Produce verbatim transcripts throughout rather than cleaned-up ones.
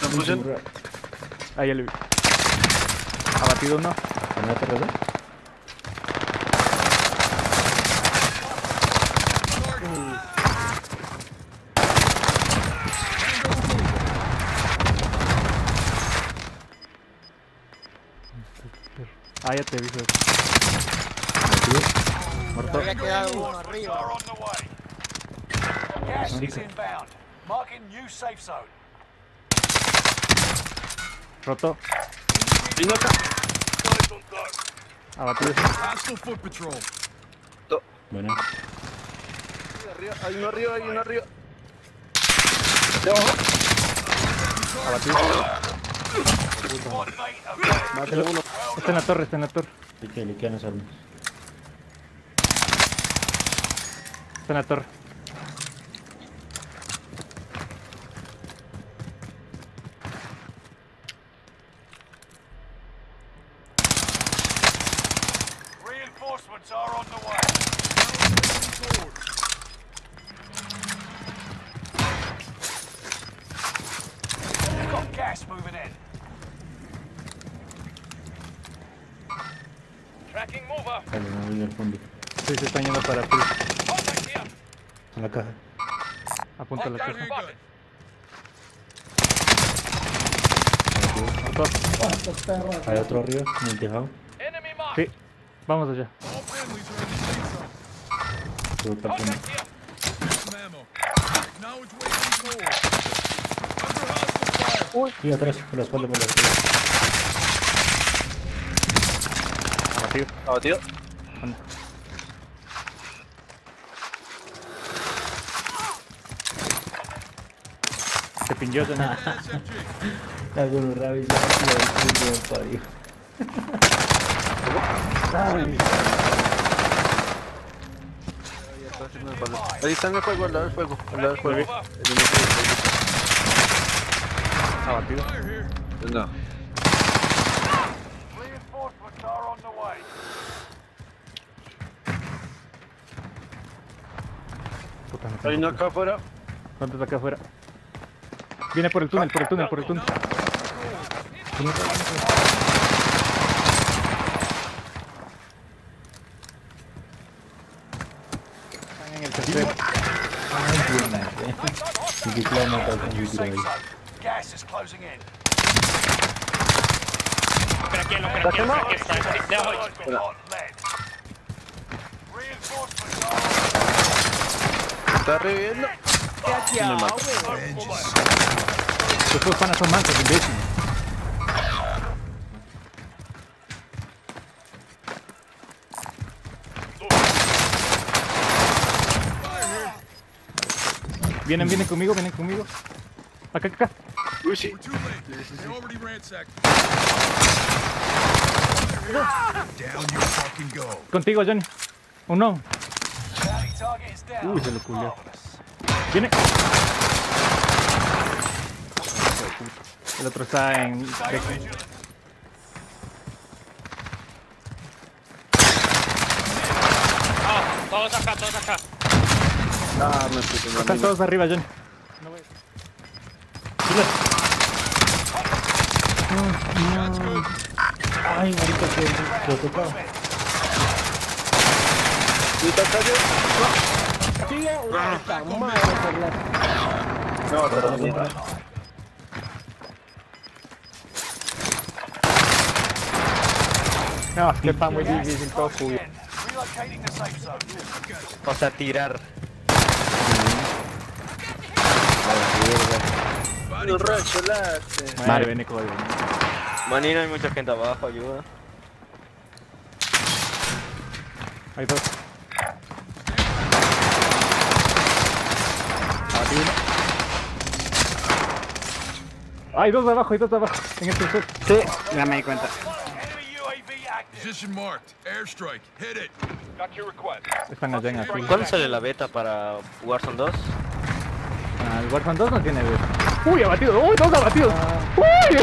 Ahí ya le vi. Abatido uno. ¿No te recuerdas? Ah, ya te vi. Muerto. Había quedado uno arriba. Gas is inbound. Marking new safe zone. Roto. Vino acá. Abatido. Hostile foot patrol. Bueno. Arriba, hay uno arriba, hay uno arriba. Abatido. Squad mate available. Mátale uno. Está en la torre, está en la torre. Y que le quedan las armas. Está en la torre. Reinforcements are on the way. We've got gas moving in. Tracking mover. Dale, no voy al fondo. Sí, se están yendo para ti. Contact here. En la caja. Apunta a la Contact caja. spotted. Hay otro arriba, en el tejado. Enemy mark. Sí, vamos allá. All friendlies are in the safe zone. Todo partiendo. Contact here. Some ammo. Acknowledge waiting cold. Under hostile fire. Y atrás, por la espalda, por la espalda. Abatido. Abatido. Se pingió, Johnny. S M G. Está con un rabio y se va a parió. Ahí está en el fuego, al lado del fuego. Al lado del fuego. Abatido. Fire here. No. Reinforcements are on the way. Puta, no Hay tengo- uno acá afuera. ¿Cuánto está acá afuera? Viene por el túnel, por el túnel, por el túnel. Están en el tercero. Y que claro, no está con New un tiro safe ahí. zone. Gas is closing in. ¿Está quemado? Hot lead. Reinforcements are Está reviviendo. Estos panas son mansos, imbécil. Vienen, vienen conmigo, vienen conmigo. Acá, acá. Uy, sí. We're too late. They already ransacked. Down you fucking go. Contigo, Johnny. Uno. bounty target is down. Uy, se lo culió. Marvelous. Viene. El otro está en... Stay vigilant. Todos acá, todos acá. Ah, me puse una Están mina. todos arriba, Johnny. That's good. Ay, marica, que lo toca. ¿Y está cayendo? No, pero no. No, que está muy difícil todo cubierto. Relocating the safe zone. O sea, tirar. No racholaste. Madre, viene código. Manino, hay mucha gente abajo, ayuda. Hay dos. Abatido uno. Hay dos de abajo, hay dos de abajo. En el tercer. Sí, ya me di cuenta. Enemy U A V active. Position marked. Airstrike. Hit it. Got your request. Están allá en azul. ¿Cuándo sale la beta para Warzone dos? Ah, el Warzone dos no tiene beta. Uy, abatido. Uy, dos abatidos. Uy.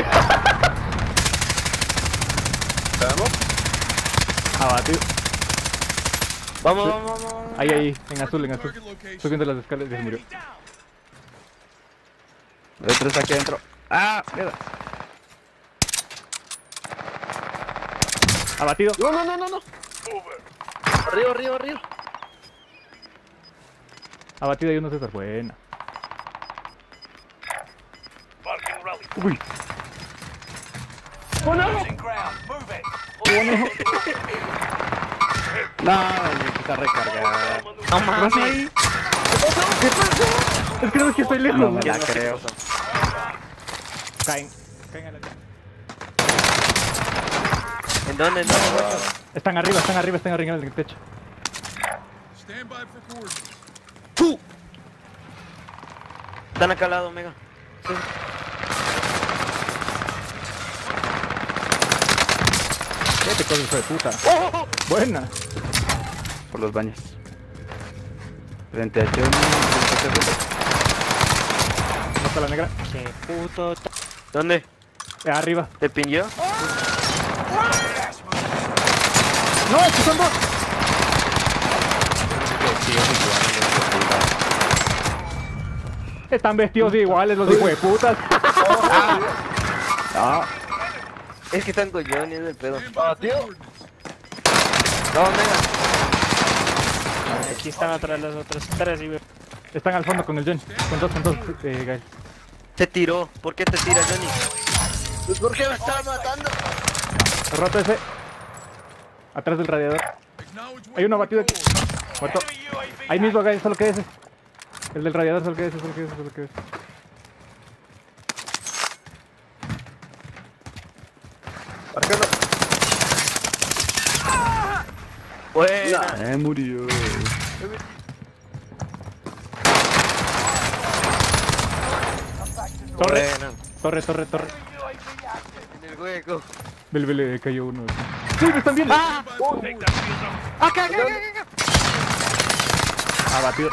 ¿Vamos? Abatido. Vamos, vamos, vamos. Ahí, ahí, en azul, en azul. Target location. Subiendo las escaleras y se murió. Hay tres aquí adentro. Ah, mierda. Abatido. No, no, no, no, no. Arriba, arriba, arriba. Abatido y uno César. Buena. Marking rally. Uy. Losing ground. Move it. No, necesita recargar. No mames. Es que no es que estoy lejos. No ¿no? me la creo. Caen. Caen a la... ¿En dónde? ¿En dónde? Están arriba, están arriba, están arriba en el techo. Stand by for coordinates. ¡Fu! Están acá al lado, Omega. Sí. ¿Qué te cosas, hijo de puta? ¡Oh! Buena. Por los baños. Frente a Johnny. Mata la negra. Qué puto. t- ¿Dónde? Eh, arriba. ¿Te pingió? ¡No, es que son dos! Están vestidos iguales los hijos de putas. No. Es que están con Johnny, es el pedo. Stand by for tío. coordinates. No, Omega. Aquí están atrás los otros tres y Están al fondo con el Jen. Con dos, con dos, eh, Gael. Te tiró. ¿Por qué te tira, Johnny? Pues ¿por qué me estaba matando? Roto ese. Atrás del radiador. Acknowledge Hay uno waiting batido aquí. for Muerto. Enemy U A V Ahí mismo, active. Gael, solo que ese. El del radiador, solo que ese, solo que ese, solo que ese. Buena. Eh, murió. Torre, Buena. torre, torre, torre. En el hueco. Vele, vele, cayó uno. ¡Sí, me están viendo! ¡Ah! ¡Acá, acá, acá, acá! Abatido.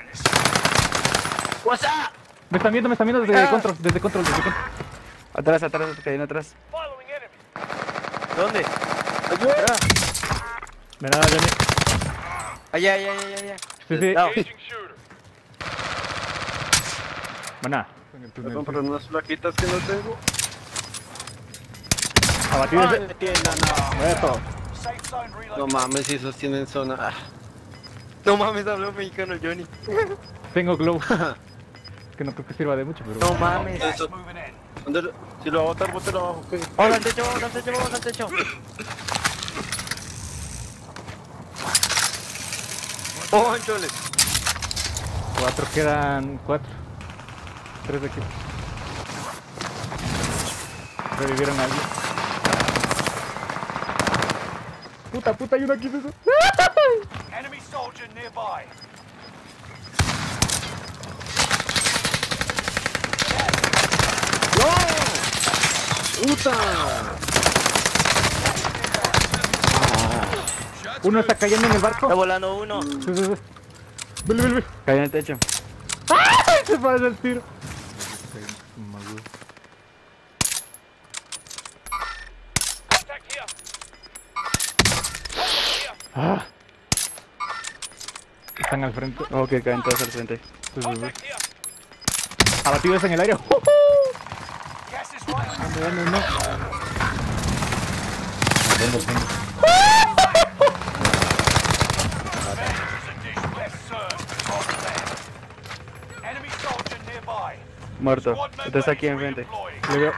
What's up? Me están viendo, me están viendo desde Ah. control, desde control, desde control. Atrás, atrás, cayendo atrás. Following enemy. ¿Dónde? Me da Johnny. Allá, allá, allá, allá. Sí, sí. No. Engaging shooter. Buena. En el túnel, Perdón sí. por unas flaquitas que no tengo. Abatido Ay, ese. me tienda, no. Muerto. Safe zone reload. No mames, si esos tienen zona. Ah. No mames, habló mexicano el Johnny. Tengo glow. Que no creo que sirva de mucho, pero... No mames. Gas moving in. ¿Dónde lo- Si lo va a botar, bótelo abajo. ¿qué? Vamos al techo, vamos al techo, vamos al techo. Oh, chole. Cuatro quedan... Cuatro. Tres de aquí. Revivieron a alguien. Puta, puta, hay uno aquí. César. Enemy soldier nearby. ¡Puta! Uno está cayendo en el barco. Está volando uno. Sí, sí, sí. Vele, vele, vele. Cayó en el techo. ¡Ay! Se pasa el tiro. Contact here. Ah. Están al frente. Ok, caen todos al frente. Sí, sí, sí. Contact here. Abatidos en el aire. Gas is right on. No, no, no. Vengeance and dish best served. Hot lead. Enemy soldier nearby. Muerto. Squad Este member está aquí is enfrente. redeploying. Le veo.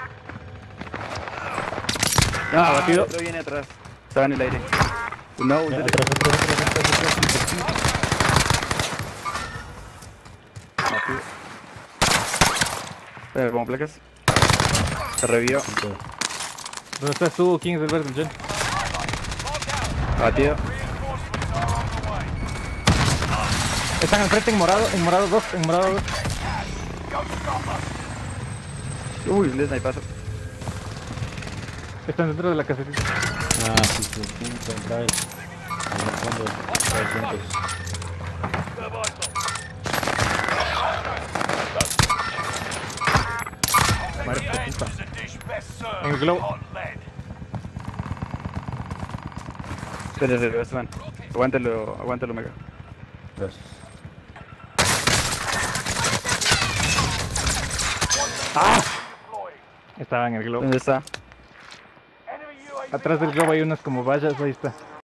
No, abatido. Otro viene atrás. Estaba en el aire. No, un derecho. Abatido. Eh, como placas. Se revió. ¿Dónde estás tú? ¿Quién es el verde? Jen. Batido. Reinforcements are on the way. Están al frente en morado, en morado dos, en morado dos. Go stop us. Uy, un snipazo. Están dentro de la casetita. Ah, sí, sí, punto, otra vez. En el fondo, trescientos. Muerte, puta. Vengeance and dish best served. En el globo. Hot lead. Espérate, Esteban. Aguántalo, aguántalo, Mega. Gracias. ¡Ah! Deployed. Estaba en el globo. ¿Dónde está? Enemy U A V Atrás del globo hay unas como vallas, ahí está.